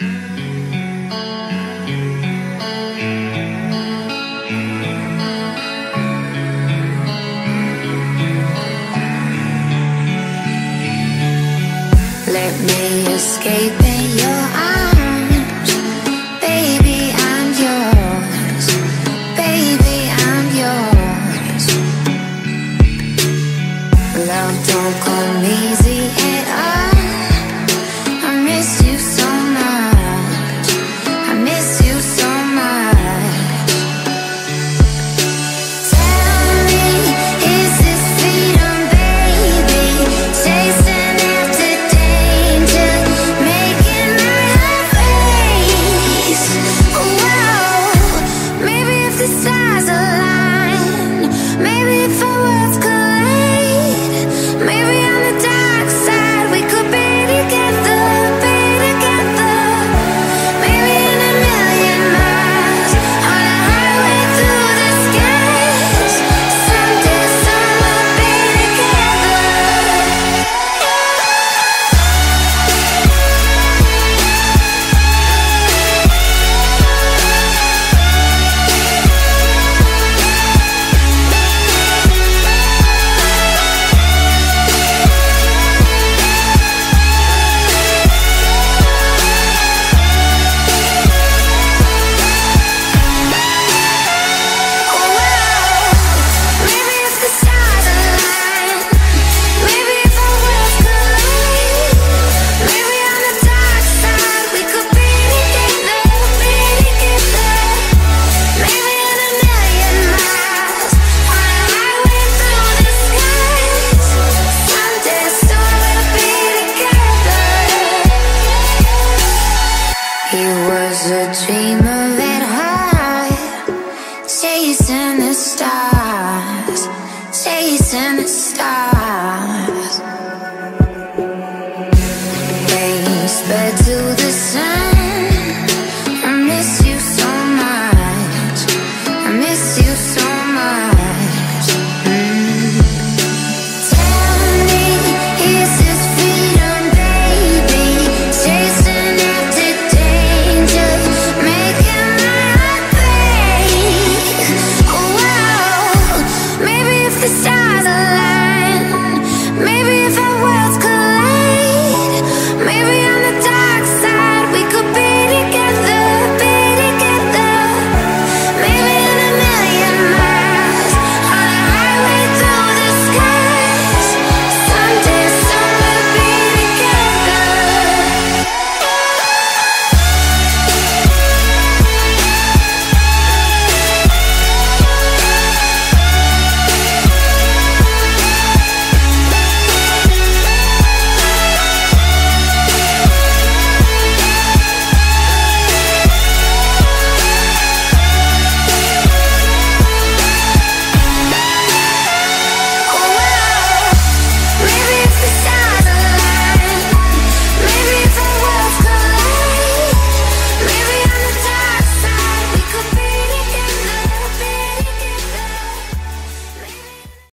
Let me escape in your arms. Baby, I'm yours. Baby, I'm yours. Love don't come easy at all. I miss you so much. I miss you so much. Tell me, is this freedom, baby? Chasing after danger, making my heart race. Whoa, maybe if the stars align, maybe if our worlds collide, maybe on the dark side we could be together, be together. Maybe in a million miles, on a highway through the skies, someday soon we'll be together. Maybe if the stars align, maybe if our worlds collide, maybe on the dark side we could be together, be together. Maybe in a million miles, on a highway through the skies, someday soon we'll be together. He was a dreamer